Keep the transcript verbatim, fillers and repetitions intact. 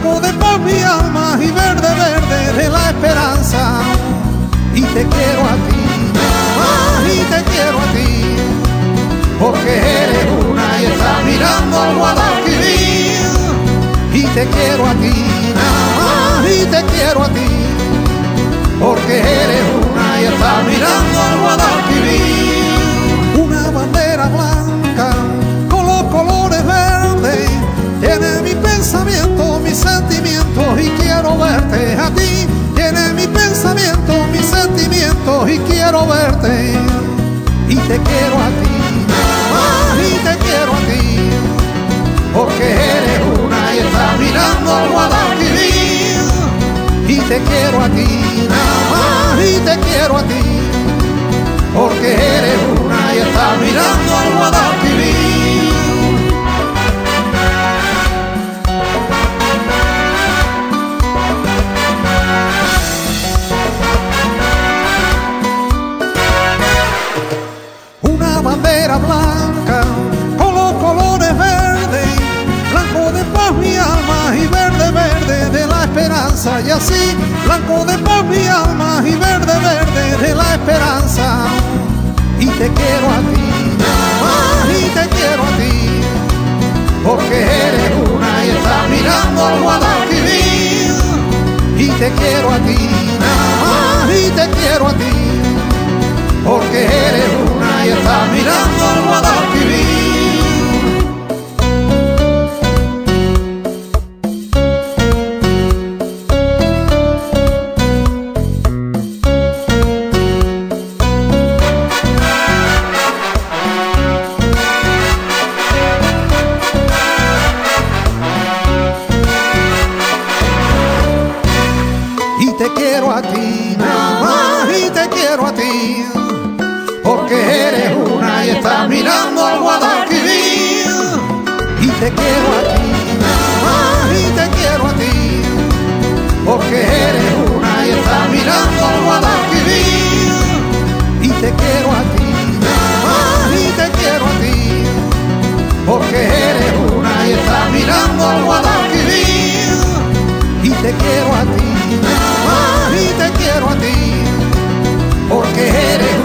blanco de paz mi alma y verde, verde de la esperanza. Y te quiero a ti, mamá, y te quiero a ti, porque eres una y estás mirando al Guadalquivir. Y te quiero a ti, mamá, y te quiero a ti, porque eres una y estás mirando al Guadalquivir. Una bandera blanca con los colores verdes tiene mi pensamiento, mis sentimientos y quiero verte a ti. Tiene mi pensamiento, mis sentimientos y quiero verte. Y te quiero a ti, mamá, y te quiero a ti, porque eres una y estás mirando al Guadalquivir. Y te quiero a ti, mamá, y te quiero a ti, porque eres una y estás mirando al Guadalquivir. Una bandera blanca con los colores verdes, blanco de paz mi alma y verde, verde de la esperanza. Y así, blanco de paz mi alma y verde, verde de la esperanza. Y te quiero a ti, mamá, y te quiero a ti, porque eres una y estás mirando al Guadalquivir. Y te quiero a ti, mamá, y te quiero a ti, porque eres una y estás mirando al Guadalquivir. Y te quiero a ti, mamá, y te quiero a ti, porque eres una y estás mirando al Guadalquivir. Y te quiero a ti, mamá, y te quiero a ti, porque eres una y estás mirando al Guadalquivir. Y te quiero a ti, mamá, y te quiero a ti, porque eres una y estás mirando al Guadalquivir. Y te quiero a ti, mamá, y te quiero a ti, porque eres